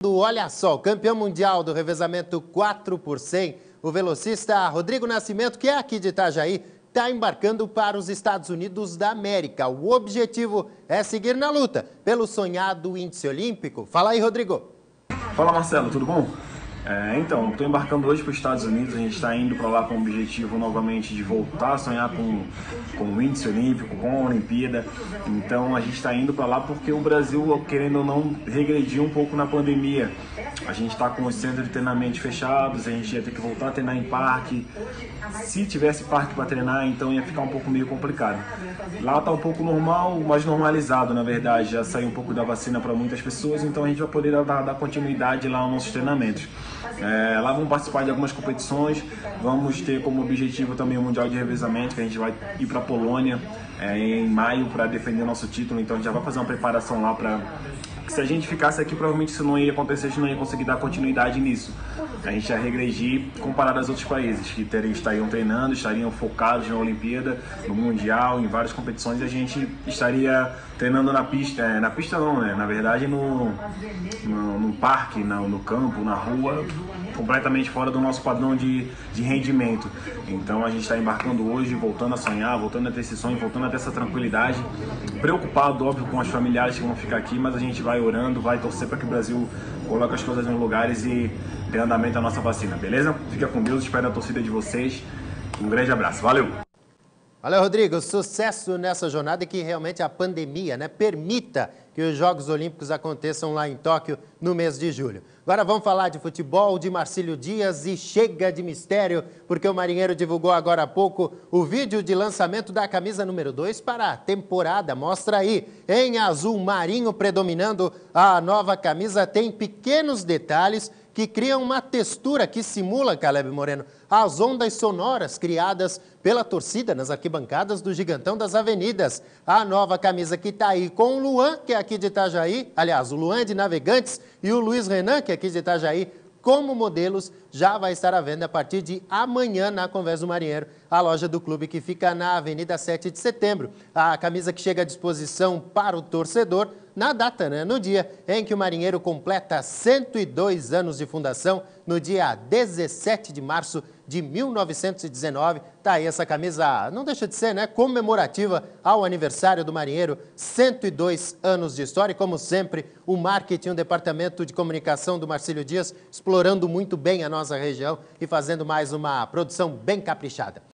Olha só, o campeão mundial do revezamento 4 por 100, o velocista Rodrigo Nascimento, que é aqui de Itajaí, está embarcando para os Estados Unidos da América. O objetivo é seguir na luta pelo sonhado índice olímpico. Fala aí, Rodrigo. Fala, Marcelo, tudo bom? Então, estou embarcando hoje para os Estados Unidos. A gente está indo para lá com o objetivo novamente de voltar a sonhar com o índice olímpico, com a Olimpíada. Então a gente está indo para lá porque o Brasil, querendo ou não, regrediu um pouco na pandemia. A gente está com os centros de treinamento fechados, a gente ia ter que voltar a treinar em parque. Se tivesse parque para treinar, então ia ficar um pouco meio complicado. Lá está um pouco normal, mais normalizado, na verdade. Já saiu um pouco da vacina para muitas pessoas, então a gente vai poder dar continuidade lá aos nossos treinamentos. Lá vamos participar de algumas competições, vamos ter como objetivo também o Mundial de Revezamento, que a gente vai ir para a Polônia em maio para defender o nosso título, então a gente já vai fazer uma preparação lá para... Se a gente ficasse aqui, provavelmente isso não ia acontecer, a gente não ia conseguir dar continuidade nisso. A gente ia regredir comparado aos outros países, que estariam treinando, estariam focados na Olimpíada, no Mundial, em várias competições, e a gente estaria treinando na pista, na pista não, né? Na verdade no parque, no campo, na rua, completamente fora do nosso padrão de rendimento. Então a gente está embarcando hoje, voltando a sonhar, voltando a ter esse sonho, voltando a ter essa tranquilidade, preocupado, óbvio, com os familiares que vão ficar aqui, mas a gente vai orando, vai torcer para que o Brasil coloque as coisas nos lugares e dê andamento à nossa vacina, beleza? Fica com Deus, espero a torcida de vocês. Um grande abraço, valeu! Valeu, Rodrigo. Sucesso nessa jornada e que realmente a pandemia, permita que os Jogos Olímpicos aconteçam lá em Tóquio no mês de julho. Agora vamos falar de futebol, de Marcílio Dias e chega de mistério, porque o Marinheiro divulgou agora há pouco o vídeo de lançamento da camisa número 2 para a temporada. Mostra aí, em azul marinho predominando, a nova camisa tem pequenos detalhes que criam uma textura que simula, Caleb Moreno, as ondas sonoras criadas pela torcida nas arquibancadas do Gigantão das Avenidas. A nova camisa que está aí com o Luan, que é aqui de Itajaí, aliás, o Luan é de Navegantes, e o Luiz Renan, que é aqui de Itajaí, como modelos, já vai estar à venda a partir de amanhã na Convés do Marinheiro, a loja do clube que fica na Avenida 7 de Setembro. A camisa que chega à disposição para o torcedor na data, no dia em que o Marinheiro completa 102 anos de fundação, no dia 17 de março de 1919. Tá aí essa camisa, não deixa de ser, comemorativa ao aniversário do Marinheiro, 102 anos de história. E como sempre, o marketing, o departamento de comunicação do Marcílio Dias, explorando muito bem a nossa região e fazendo mais uma produção bem caprichada.